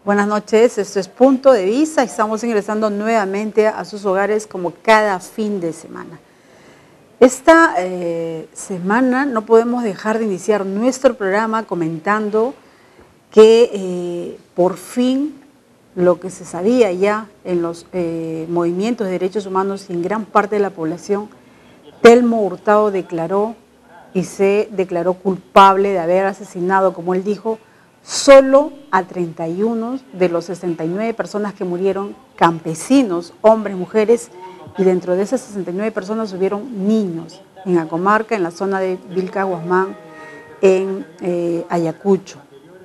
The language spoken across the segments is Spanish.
Buenas noches, esto es Punto de Vista. Estamos ingresando nuevamente a sus hogares como cada fin de semana. Esta semana no podemos dejar de iniciar nuestro programa comentando que por fin lo que se sabía ya en los movimientos de derechos humanos y en gran parte de la población, Telmo Hurtado declaró y se declaró culpable de haber asesinado, como él dijo, solo a 31 de los 69 personas que murieron, campesinos, hombres, mujeres, y dentro de esas 69 personas hubieron niños en la comarca, en la zona de Vilca Guasmán, en Ayacucho.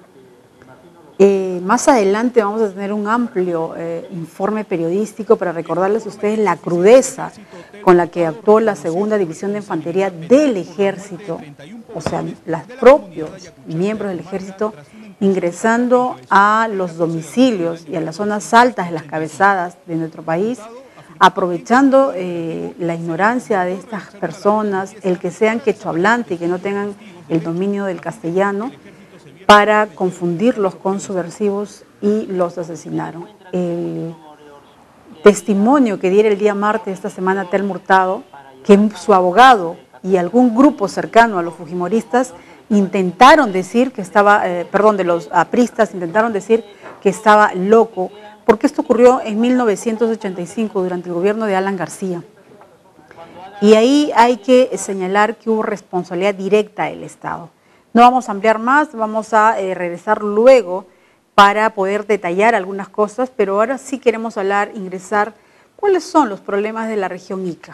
Más adelante vamos a tener un amplio informe periodístico para recordarles a ustedes la crudeza con la que actuó la Segunda División de Infantería del Ejército, o sea, los propios miembros del Ejército, ingresando a los domicilios y a las zonas altas de las cabezadas de nuestro país, aprovechando la ignorancia de estas personas, el que sean quechohablantes y que no tengan el dominio del castellano, para confundirlos con subversivos y los asesinaron. El testimonio que diera el día martes de esta semana Telmo Hurtado, que su abogado y algún grupo cercano a los fujimoristas intentaron decir que estaba, de los apristas intentaron decir que estaba loco, porque esto ocurrió en 1985 durante el gobierno de Alan García. Y ahí hay que señalar que hubo responsabilidad directa del Estado. No vamos a ampliar más, vamos a regresar luego para poder detallar algunas cosas, pero ahora sí queremos ingresar, ¿cuáles son los problemas de la región Ica?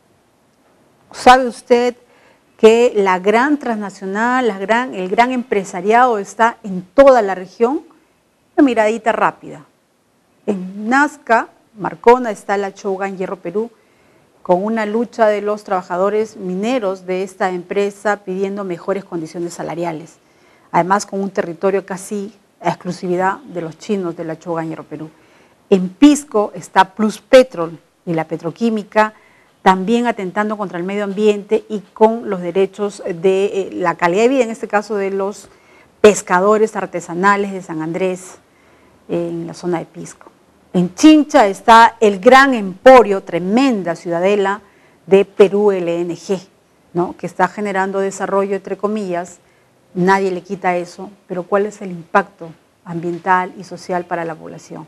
¿Sabe usted que la gran transnacional, el gran empresariado está en toda la región? Una miradita rápida. En Nazca, Marcona, está la Chougan Hierro Perú, con una lucha de los trabajadores mineros de esta empresa pidiendo mejores condiciones salariales. Además, con un territorio casi a exclusividad de los chinos de la Chougan Hierro Perú. En Pisco está Plus Petrol y la petroquímica, también atentando contra el medio ambiente y con los derechos de la calidad de vida, en este caso de los pescadores artesanales de San Andrés, en la zona de Pisco. En Chincha está el gran emporio, tremenda ciudadela de Perú LNG, ¿no? Que está generando desarrollo, entre comillas, nadie le quita eso, pero ¿cuál es el impacto ambiental y social para la población?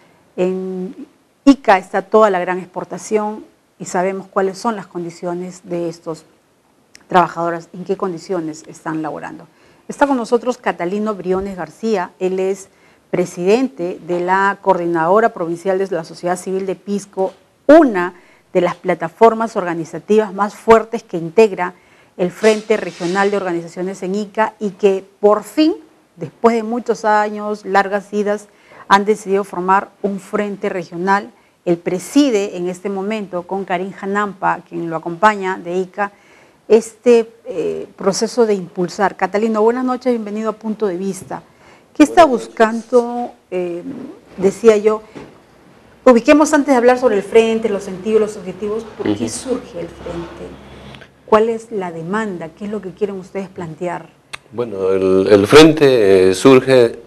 En Ica está toda la gran exportación y sabemos cuáles son las condiciones de estos trabajadores, en qué condiciones están laborando. Está con nosotros Catalino Briones García, él es presidente de la Coordinadora Provincial de la Sociedad Civil de Pisco, una de las plataformas organizativas más fuertes que integra el Frente Regional de Organizaciones en Ica y que por fin, después de muchos años, largas idas, han decidido formar un frente regional. Él preside en este momento con Karim Hanampa, quien lo acompaña de Ica, este proceso de impulsar. Catalino, buenas noches, bienvenido a Punto de Vista. ¿Qué está buscando, decía yo, ubiquemos antes de hablar sobre el frente, los sentidos, los objetivos, ¿por qué surge el frente? ¿Cuál es la demanda? ¿Qué es lo que quieren ustedes plantear? Bueno, el frente surge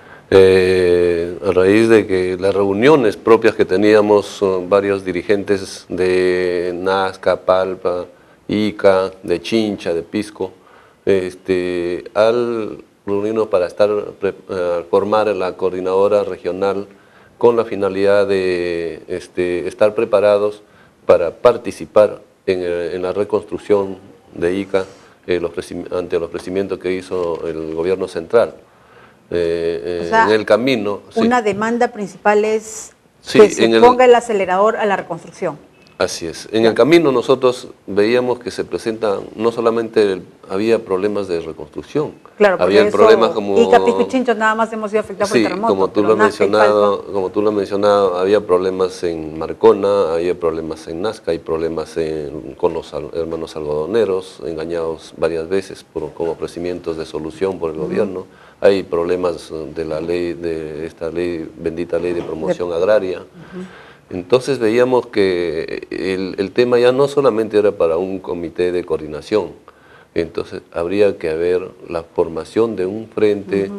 a raíz de que las reuniones propias que teníamos varios dirigentes de Nazca, Palpa, Ica, de Chincha, de Pisco, al reunirnos para formar la coordinadora regional con la finalidad de estar preparados para participar en la reconstrucción de Ica ante los ofrecimientos que hizo el gobierno central. O sea, en el camino... Una sí. Demanda principal es que se ponga el acelerador a la reconstrucción. Así es. En el camino nosotros veíamos que se presentan, no solamente había problemas de reconstrucción, claro, había problemas como... Ica, Pisco y Chincha nada más hemos sido afectados por el terremoto. Como tú lo has mencionado, había problemas en Marcona, había problemas en Nazca, hay problemas con los hermanos algodoneros, engañados varias veces con ofrecimientos de solución por el gobierno. Hay problemas de la ley, de esta ley, bendita ley de promoción agraria. Entonces veíamos que el tema ya no solamente era para un comité de coordinación, entonces habría que haber la formación de un frente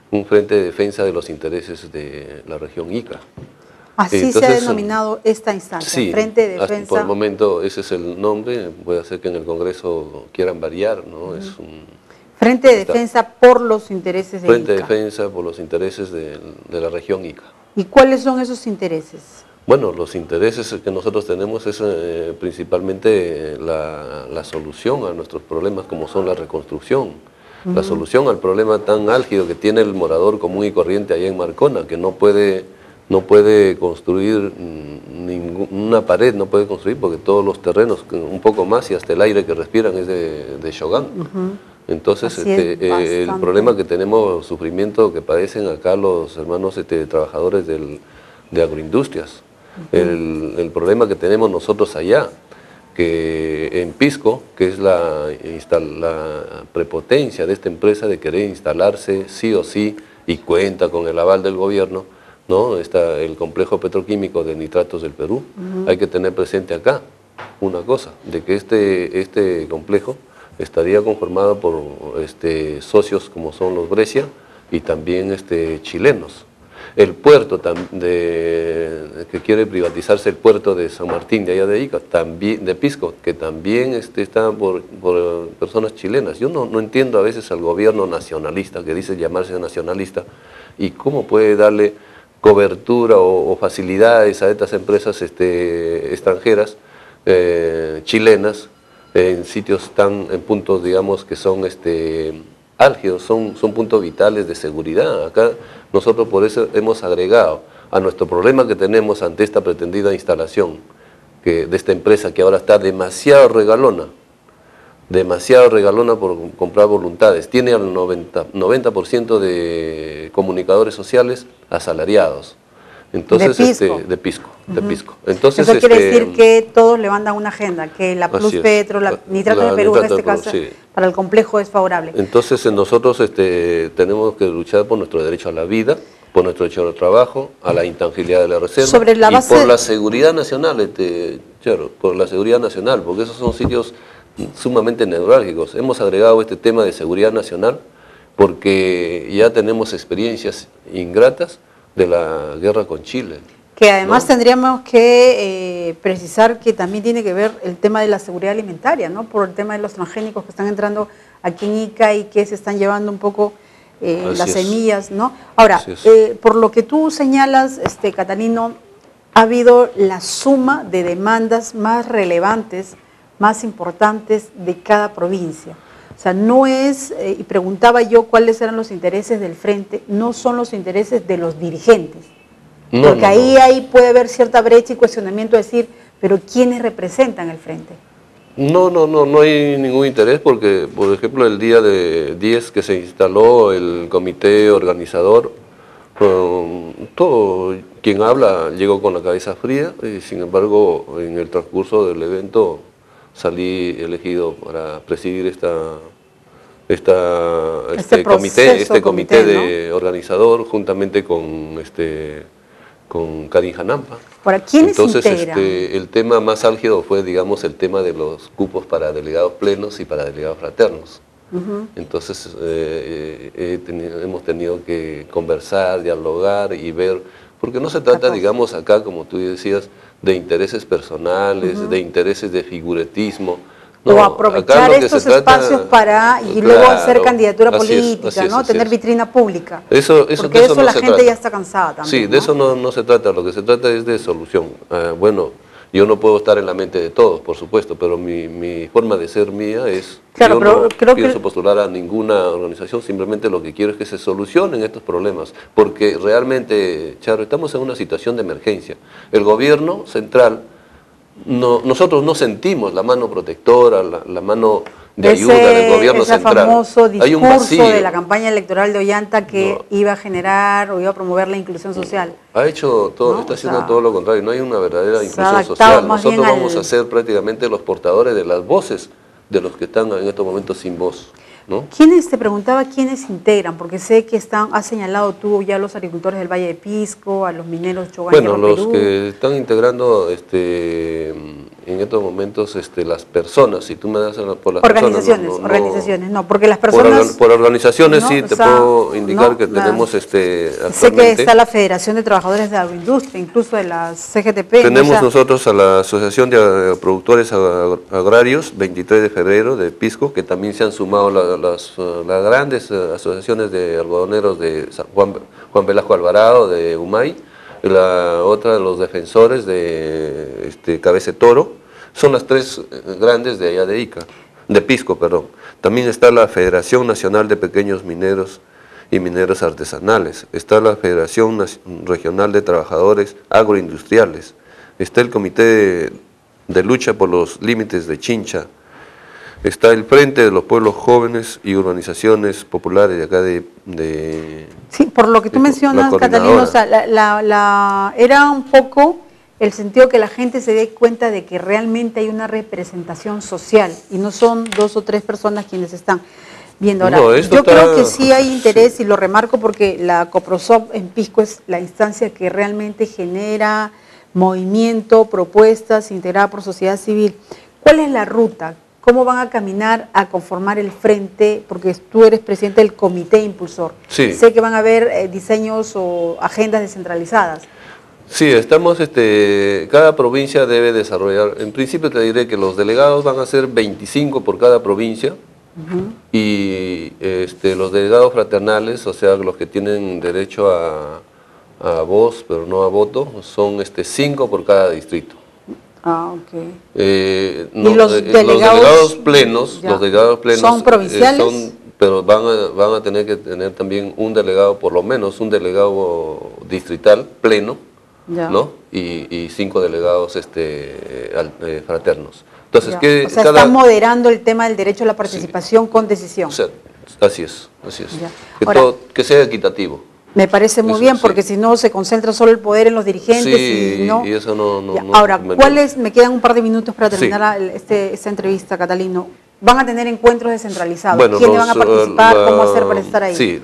un frente de defensa de los intereses de la región Ica. Así Entonces, se ha denominado esta instancia, sí, Frente de Defensa. por el momento ese es el nombre, puede ser que en el Congreso quieran variar, ¿no? Es un Frente de Defensa por los intereses de Frente de Ica. Defensa por los intereses de la región Ica. ¿Y cuáles son esos intereses? Bueno, los intereses que nosotros tenemos es principalmente la solución a nuestros problemas como son la reconstrucción, la solución al problema tan álgido que tiene el morador común y corriente allá en Marcona, que no puede construir una pared, no puede construir porque todos los terrenos, un poco más y hasta el aire que respiran es de Shogan. Entonces, el problema que tenemos, sufrimiento que padecen acá los hermanos trabajadores de agroindustrias, el problema que tenemos nosotros allá, que en Pisco, que es la prepotencia de esta empresa de querer instalarse sí o sí y cuenta con el aval del gobierno, ¿no? Está el complejo petroquímico de nitratos del Perú. Hay que tener presente acá una cosa, de que este complejo estaría conformado por socios como son los Brescia y también chilenos. El puerto que quiere privatizarse, el puerto de San Martín, de allá de Ica, también, de Pisco, que también está por personas chilenas. Yo no entiendo a veces al gobierno nacionalista, que dice llamarse nacionalista, y cómo puede darle cobertura o facilidades a estas empresas extranjeras, chilenas, en sitios en puntos, digamos, que son álgidos, son puntos vitales de seguridad. Acá nosotros por eso hemos agregado a nuestro problema que tenemos ante esta pretendida instalación de esta empresa que ahora está demasiado regalona por comprar voluntades. Tiene al 90% de comunicadores sociales asalariados. Entonces, de Pisco. Entonces, eso quiere decir que todos levantan una agenda, que la Plus Petro, la Nitratos de Perú en este caso, sí, para el complejo es favorable. Entonces nosotros tenemos que luchar por nuestro derecho a la vida, por nuestro derecho al trabajo, a la intangibilidad de la reserva y por la seguridad nacional, por la seguridad nacional, porque esos son sitios sumamente neurálgicos. Hemos agregado este tema de seguridad nacional porque ya tenemos experiencias ingratas de la guerra con Chile. Que además tendríamos que precisar que también tiene que ver el tema de la seguridad alimentaria, ¿no? Por el tema de los transgénicos que están entrando aquí en Ica y que se están llevando un poco las semillas, ¿no? Ahora, por lo que tú señalas, Catalino, ha habido la suma de demandas más relevantes, más importantes de cada provincia. O sea, no es, y preguntaba yo cuáles eran los intereses del frente, no son los intereses de los dirigentes. Porque ahí puede haber cierta brecha y cuestionamiento de decir, pero ¿quiénes representan el frente? No hay ningún interés porque, por ejemplo, el día de 10 que se instaló el comité organizador, todo quien habla llegó con la cabeza fría y sin embargo en el transcurso del evento salí elegido para presidir este comité de organizador juntamente con Karin Janampa. Ahora, ¿quiénes Entonces, integran? El tema más álgido fue, digamos, el tema de los cupos para delegados plenos y para delegados fraternos. Entonces, hemos tenido que conversar, dialogar y ver, porque no se trata, digamos, acá, como tú decías, de intereses personales, de intereses de figuretismo. No, o aprovechar estos espacios para y luego hacer candidatura política, ¿no? Tener vitrina pública. Porque de eso la gente ya está cansada también. Sí, de eso no se trata, lo que se trata es de solución. Bueno, yo no puedo estar en la mente de todos, por supuesto, pero mi forma de ser mía es, yo no pienso postular a ninguna organización, simplemente lo que quiero es que se solucionen estos problemas, porque realmente, Charo, estamos en una situación de emergencia. El gobierno central, nosotros no sentimos la mano protectora, la mano de ayuda del gobierno central. Famoso discurso de la campaña electoral de Ollanta que iba a generar o iba a promover la inclusión social. Ha hecho todo, está haciendo todo lo contrario, no hay una verdadera inclusión social. Nosotros vamos a ser prácticamente los portadores de las voces de los que están en estos momentos sin voz, ¿no? ¿Quiénes, te preguntaba, quiénes integran? Porque sé que has señalado tú ya a los agricultores del Valle de Pisco, a los mineros Chogan y Bueno, los que están integrando en estos momentos las personas, si tú me das por las organizaciones, no, porque las personas... Por organizaciones no, sí, te puedo indicar que tenemos actualmente... Sé que está la Federación de Trabajadores de Agroindustria, incluso de la CGTP. Tenemos nosotros a la Asociación de Productores Agrarios, 23 de febrero, de Pisco, que también se han sumado las grandes asociaciones de algodoneros de Juan Velasco Alvarado, de Humay, la otra de los defensores de Cabeza de Toro. Son las tres grandes de allá de Ica, de Pisco, perdón. También está la Federación Nacional de Pequeños Mineros y Mineros Artesanales, está la Federación Regional de Trabajadores Agroindustriales, está el Comité de Lucha por los Límites de Chincha, está el Frente de los Pueblos Jóvenes y Organizaciones Populares de acá de sí, por lo que tú mencionas, Catalino, o sea, era un poco el sentido que la gente se dé cuenta de que realmente hay una representación social y no son 2 o 3 personas quienes están viendo. Ahora, no, yo creo que sí hay interés, sí, y lo remarco porque la Coprosoc en Pisco es la instancia que realmente genera movimiento, propuestas, integrada por sociedad civil. ¿Cuál es la ruta? ¿Cómo van a caminar a conformar el frente? Porque tú eres presidente del comité impulsor. Sí. Sé que van a haber diseños o agendas descentralizadas. Sí, estamos, cada provincia debe desarrollar, en principio te diré que los delegados van a ser 25 por cada provincia, y los delegados fraternales, o sea, los que tienen derecho a voz, pero no a voto, son 5 por cada distrito. Ah, ok. No, ¿y los delegados plenos, son provinciales? Pero van a tener que tener también un delegado, por lo menos un delegado distrital pleno, ¿no? Y 5 delegados fraternos. Entonces, o sea, están moderando el tema del derecho a la participación con decisión. O sea, así es. Ahora, que sea equitativo. Me parece muy bien, porque si no se concentra solo el poder en los dirigentes y no... y eso no ahora, me quedan un par de minutos para terminar esta entrevista, Catalino. ¿Van a tener encuentros descentralizados? Bueno, ¿quiénes van a participar? ¿Cómo hacer para estar ahí? Sí,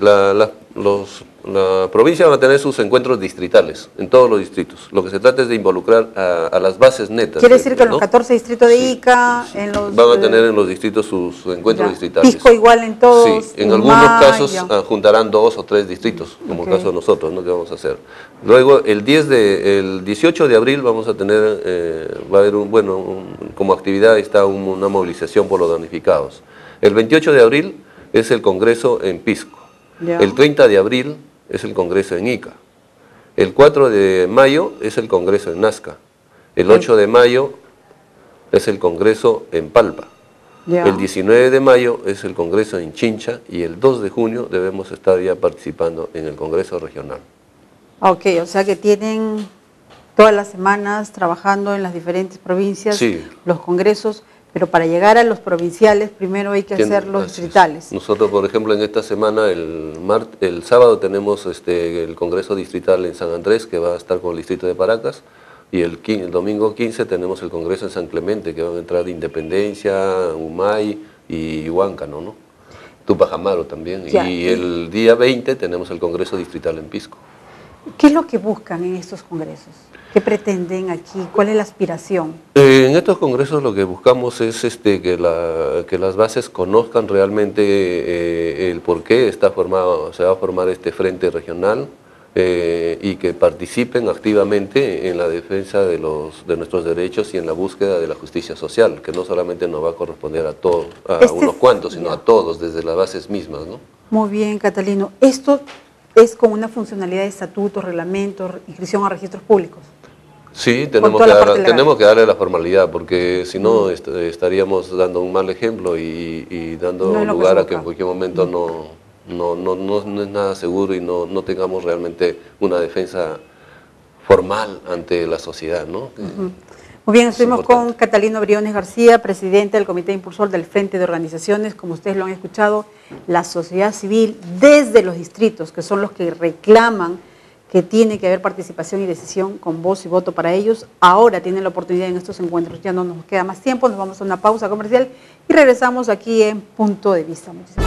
la provincia va a tener sus encuentros distritales, en todos los distritos. Lo que se trata es de involucrar a las bases netas. ¿Quiere decir que en los 14 distritos de Ica, en los... Van a tener en los distritos sus encuentros distritales. Pisco igual en todos. Sí, en algunos casos juntarán 2 o 3 distritos, como el caso de nosotros, ¿no? ¿Qué vamos a hacer? Luego, el 18 de abril vamos a tener, va a haber como actividad está una movilización por los damnificados. El 28 de abril es el congreso en Pisco. El 30 de abril es el congreso en Ica. El 4 de mayo es el congreso en Nazca. El 8 de mayo es el congreso en Palpa. El 19 de mayo es el congreso en Chincha y el 2 de junio debemos estar ya participando en el congreso regional. Ok, o sea que tienen todas las semanas trabajando en las diferentes provincias, los congresos, pero para llegar a los provinciales primero hay que hacer los distritales. Nosotros, por ejemplo, en esta semana, el sábado tenemos el Congreso Distrital en San Andrés, que va a estar con el distrito de Paracas, y el domingo 15 tenemos el Congreso en San Clemente, que van a entrar Independencia, Humay y Huáncano, ¿no? Tupac Amaru también. Y el día 20 tenemos el Congreso Distrital en Pisco. ¿Qué es lo que buscan en estos congresos? ¿Qué pretenden aquí? ¿Cuál es la aspiración? En estos congresos lo que buscamos es que las bases conozcan realmente el por qué se va a formar este frente regional y que participen activamente en la defensa de nuestros derechos y en la búsqueda de la justicia social, que no solamente nos va a corresponder a todos, a unos cuantos, sino a todos, desde las bases mismas, ¿no? Muy bien, Catalino. Esto es con una funcionalidad de estatutos, reglamentos, inscripción a registros públicos. Sí, tenemos que darle la formalidad, porque si no estaríamos dando un mal ejemplo y dando lugar a que en cualquier momento no es nada seguro y no tengamos realmente una defensa formal ante la sociedad, ¿no? Muy bien, estuvimos con Catalino Briones García, presidente del Comité Impulsor del Frente de Organizaciones, como ustedes lo han escuchado, la sociedad civil desde los distritos, que son los que reclaman que tiene que haber participación y decisión con voz y voto para ellos. Ahora tienen la oportunidad en estos encuentros. Ya no nos queda más tiempo, nos vamos a una pausa comercial y regresamos aquí en Punto de Vista. Muchísimas gracias.